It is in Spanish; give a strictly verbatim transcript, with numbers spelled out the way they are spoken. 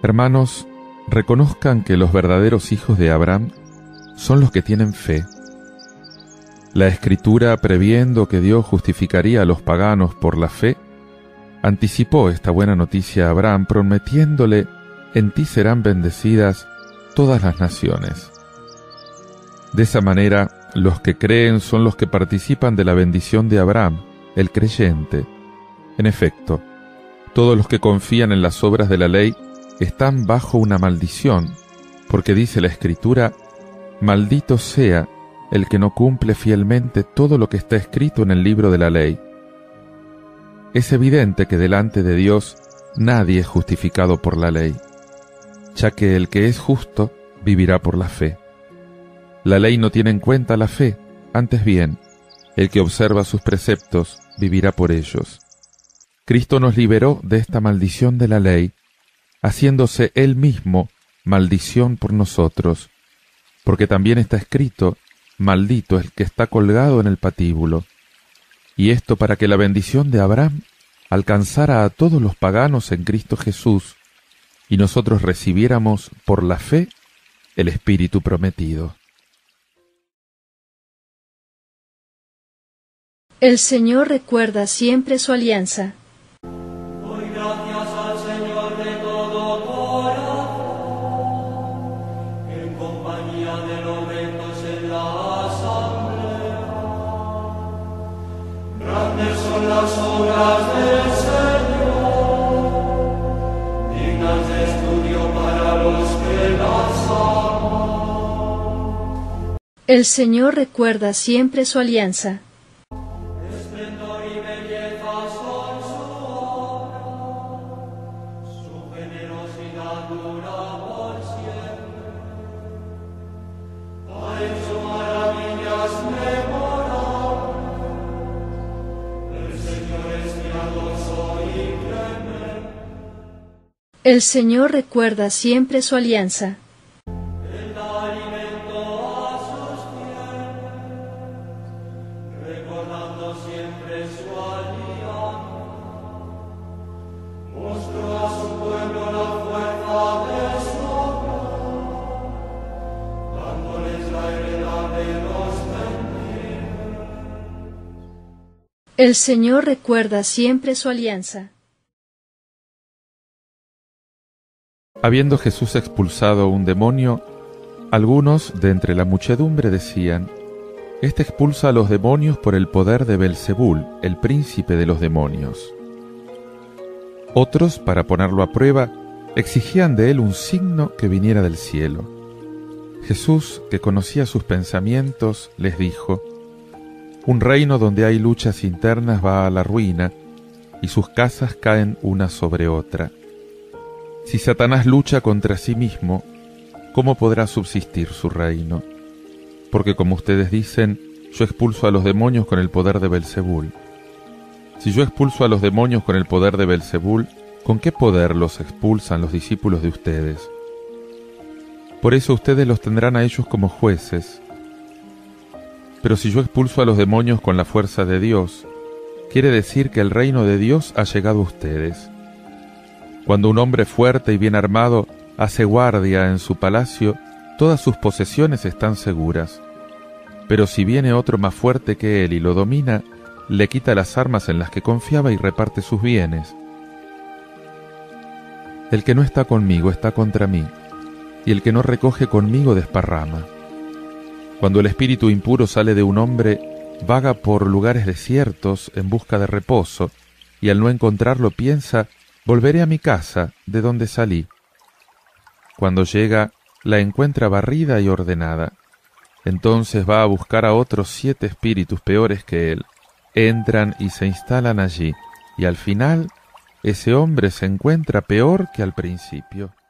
Hermanos, reconozcan que los verdaderos hijos de Abraham son los que tienen fe. La Escritura, previendo que Dios justificaría a los paganos por la fe, anticipó esta buena noticia a Abraham, prometiéndole: en ti serán bendecidas todas las naciones. De esa manera, los que creen son los que participan de la bendición de Abraham, el creyente. En efecto, todos los que confían en las obras de la ley están bajo una maldición, porque dice la Escritura: maldito sea el que no cumple fielmente todo lo que está escrito en el libro de la ley. Es evidente que delante de Dios nadie es justificado por la ley, ya que el que es justo vivirá por la fe. La ley no tiene en cuenta la fe, antes bien, el que observa sus preceptos vivirá por ellos. Cristo nos liberó de esta maldición de la ley, haciéndose Él mismo maldición por nosotros, porque también está escrito: maldito el que está colgado en el patíbulo. Y esto para que la bendición de Abraham alcanzara a todos los paganos en Cristo Jesús, y nosotros recibiéramos por la fe el Espíritu prometido. El Señor recuerda siempre su alianza. Doy gracias al Señor de todo corazón, en compañía de los rectos en la asamblea. Grandes son las obras del Señor, dignas de estudio para los que las aman. El Señor recuerda siempre su alianza. El Señor recuerda siempre su alianza. Él da alimento a sus fieles, recordando siempre su alianza. Mostró a su pueblo la fuerza de su amor, dándoles la heredad de los gentiles. El Señor recuerda siempre su alianza. Habiendo Jesús expulsado un demonio, algunos de entre la muchedumbre decían: Este expulsa a los demonios por el poder de Belzebul, el príncipe de los demonios. Otros, para ponerlo a prueba, exigían de él un signo que viniera del cielo. Jesús, que conocía sus pensamientos, les dijo: Un reino donde hay luchas internas va a la ruina, y sus casas caen una sobre otra. Si Satanás lucha contra sí mismo, ¿cómo podrá subsistir su reino? Porque como ustedes dicen, yo expulso a los demonios con el poder de Belzebul. Si yo expulso a los demonios con el poder de Belzebul, ¿con qué poder los expulsan los discípulos de ustedes? Por eso ustedes los tendrán a ellos como jueces. Pero si yo expulso a los demonios con la fuerza de Dios, quiere decir que el reino de Dios ha llegado a ustedes. Cuando un hombre fuerte y bien armado hace guardia en su palacio, todas sus posesiones están seguras. Pero si viene otro más fuerte que él y lo domina, le quita las armas en las que confiaba y reparte sus bienes. El que no está conmigo está contra mí, y el que no recoge conmigo desparrama. Cuando el espíritu impuro sale de un hombre, vaga por lugares desiertos en busca de reposo, y al no encontrarlo piensa: volveré a mi casa, de donde salí. Cuando llega, la encuentra barrida y ordenada. Entonces va a buscar a otros siete espíritus peores que él. Entran y se instalan allí, y al final, ese hombre se encuentra peor que al principio.